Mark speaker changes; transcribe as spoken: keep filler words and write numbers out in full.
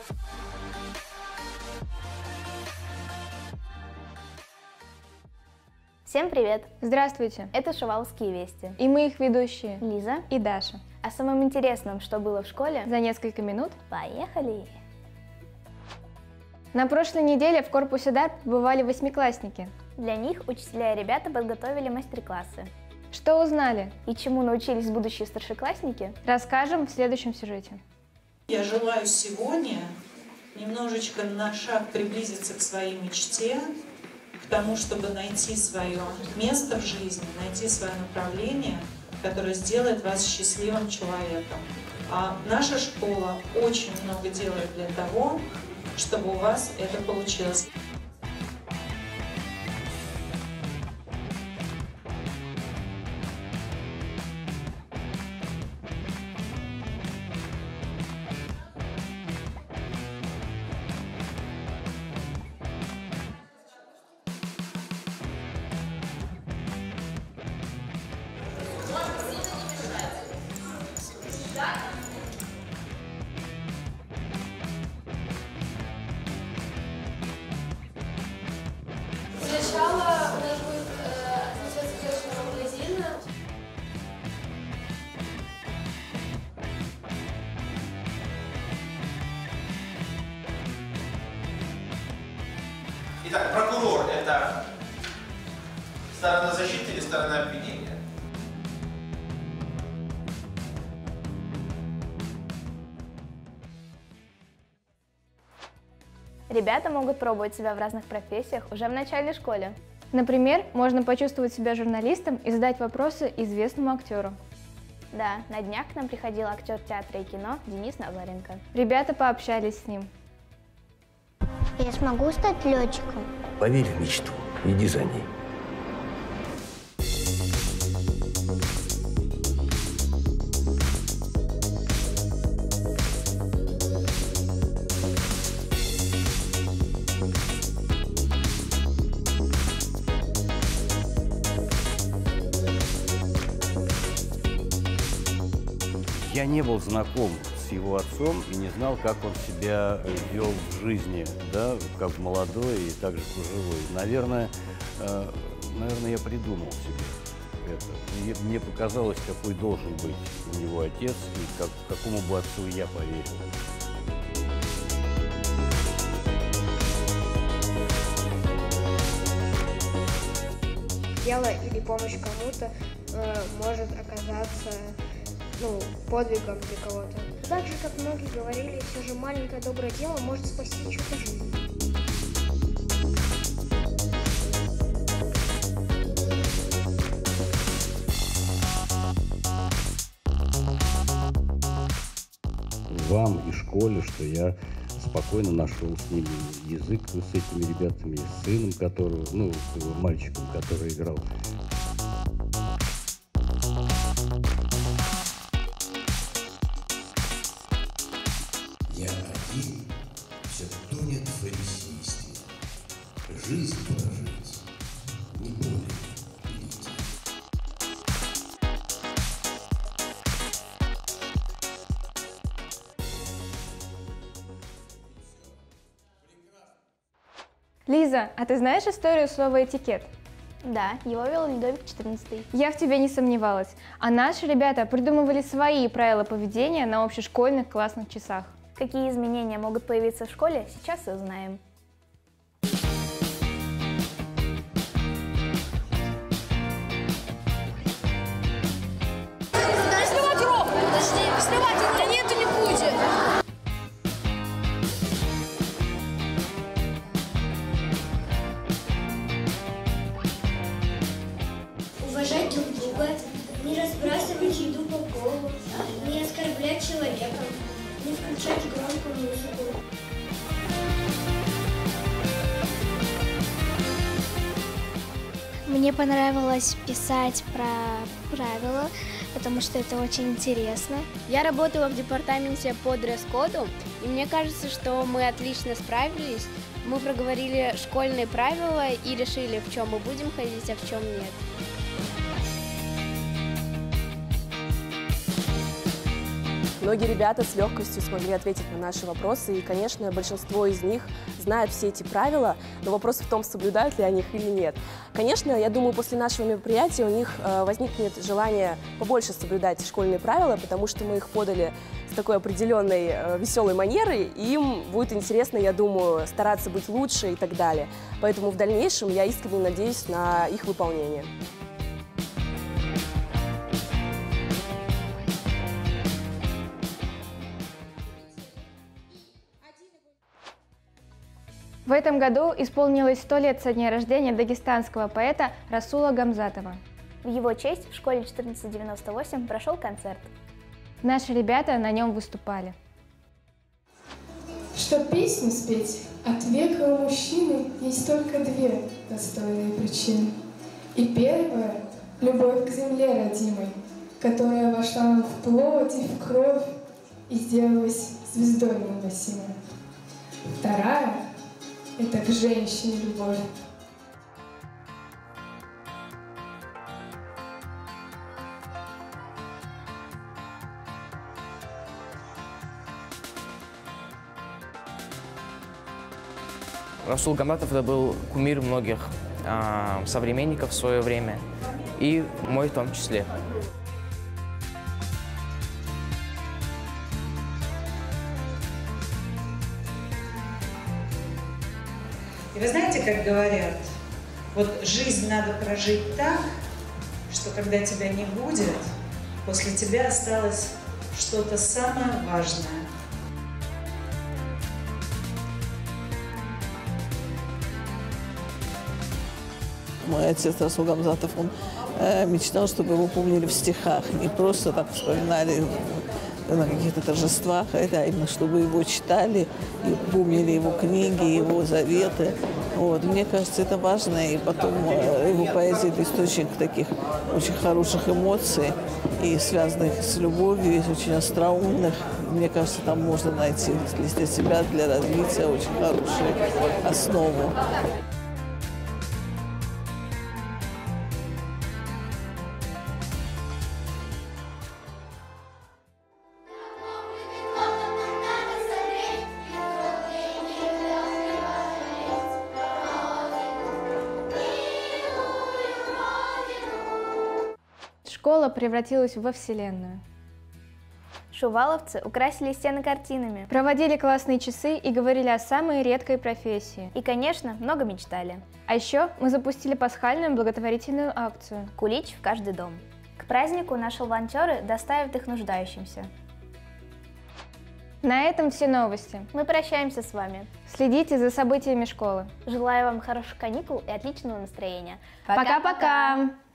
Speaker 1: Всем привет!
Speaker 2: Здравствуйте!
Speaker 1: Это Шуваловские вести.
Speaker 2: И мы их ведущие
Speaker 1: Лиза
Speaker 2: и Даша.
Speaker 1: О самом интересном, что было в школе,
Speaker 2: за несколько минут.
Speaker 1: Поехали!
Speaker 2: На прошлой неделе в корпусе дар побывали восьмиклассники.
Speaker 1: Для них учителя и ребята подготовили мастер-классы.
Speaker 2: Что узнали?
Speaker 1: И чему научились будущие старшеклассники?
Speaker 2: Расскажем в следующем сюжете.
Speaker 3: Я желаю сегодня немножечко на шаг приблизиться к своей мечте, к тому, чтобы найти свое место в жизни, найти свое направление, которое сделает вас счастливым человеком. А наша школа очень много делает для того, чтобы у вас это получилось.
Speaker 4: Сначала у нас будет атмосфера магазина.
Speaker 5: Итак, прокурор – это сторона защиты или сторона обвинения?
Speaker 1: Ребята могут пробовать себя в разных профессиях уже в начальной школе.
Speaker 2: Например, можно почувствовать себя журналистом и задать вопросы известному актеру.
Speaker 1: Да, на днях к нам приходил актер театра и кино Денис Назаренко.
Speaker 2: Ребята пообщались с ним.
Speaker 6: Я смогу стать летчиком?
Speaker 7: Поверь в мечту, иди за ней.
Speaker 8: Я не был знаком с его отцом и не знал, как он себя вел в жизни, да, как молодой и также пожилой. Наверное, э, наверное, я придумал себе это. Мне, мне показалось, какой должен быть у него отец и как, какому бы отцу я поверил.
Speaker 9: Дело или помощь кому-то э, может оказаться ну, подвигом для кого-то. Так же, как многие говорили, все же маленькое доброе дело может спасти чью-то жизнь.
Speaker 8: Вам и школе, что я спокойно нашел с ними язык, с этими ребятами, с сыном, которого, ну, с его мальчиком, который играл.
Speaker 7: Я один, все тонет в фарисействе. Жизнь прожить, не более великий.
Speaker 2: Лиза, а ты знаешь историю слова «этикет»?
Speaker 1: Да, его вел Людовик четырнадцатый.
Speaker 2: Я в тебе не сомневалась. А наши ребята придумывали свои правила поведения на общешкольных классных часах.
Speaker 1: Какие изменения могут появиться в школе, сейчас и узнаем.
Speaker 4: Сливать ровно! Подожди, сливать ровно! Нет, не будет!
Speaker 6: Уважать друг друга, не разбрасывать еду по полу, не оскорблять человека, не включать громкую музыку.
Speaker 10: Мне понравилось писать про правила, потому что это очень интересно.
Speaker 11: Я работала в департаменте по дресс-коду, и мне кажется, что мы отлично справились. Мы проговорили школьные правила и решили, в чем мы будем ходить, а в чем нет.
Speaker 12: Многие ребята с легкостью смогли ответить на наши вопросы, и, конечно, большинство из них знают все эти правила, но вопрос в том, соблюдают ли они их или нет. Конечно, я думаю, после нашего мероприятия у них возникнет желание побольше соблюдать школьные правила, потому что мы их подали с такой определенной веселой манерой, и им будет интересно, я думаю, стараться быть лучше и так далее. Поэтому в дальнейшем я искренне надеюсь на их выполнение.
Speaker 2: В этом году исполнилось сто лет со дня рождения дагестанского поэта Расула Гамзатова.
Speaker 1: В его честь в школе четырнадцать девяносто восемь прошел концерт.
Speaker 2: Наши ребята на нем выступали.
Speaker 13: Чтоб песню спеть, от века у мужчины есть только две достойные причины. И первая — любовь к земле родимой, которая вошла нам в плоть и в кровь и сделалась звездой неугасимой. Вторая — это к женщине любовь.
Speaker 14: Расул Гамзатов это был кумир многих э, современников в свое время, и мой в том числе.
Speaker 3: И вы знаете, как говорят, вот жизнь надо прожить так, что когда тебя не будет, после тебя осталось что-то самое важное.
Speaker 15: Мой отец Расул Гамзатов, он э, мечтал, чтобы его помнили в стихах, не просто так вспоминали на каких-то торжествах, а именно, чтобы его читали и помнили его книги, его заветы. Вот. Мне кажется, это важно, и потом э, его поэзия – это источник таких очень хороших эмоций, и связанных с любовью, и очень остроумных. Мне кажется, там можно найти для себя, для развития очень хорошую основу.
Speaker 2: Школа превратилась во вселенную.
Speaker 1: Шуваловцы украсили стены картинами.
Speaker 2: Проводили классные часы и говорили о самой редкой профессии.
Speaker 1: И, конечно, много мечтали.
Speaker 2: А еще мы запустили пасхальную благотворительную акцию
Speaker 1: «Кулич в каждый дом». К празднику наши волонтеры доставят их нуждающимся.
Speaker 2: На этом все новости.
Speaker 1: Мы прощаемся с вами.
Speaker 2: Следите за событиями школы.
Speaker 1: Желаю вам хороших каникул и отличного настроения.
Speaker 2: Пока-пока!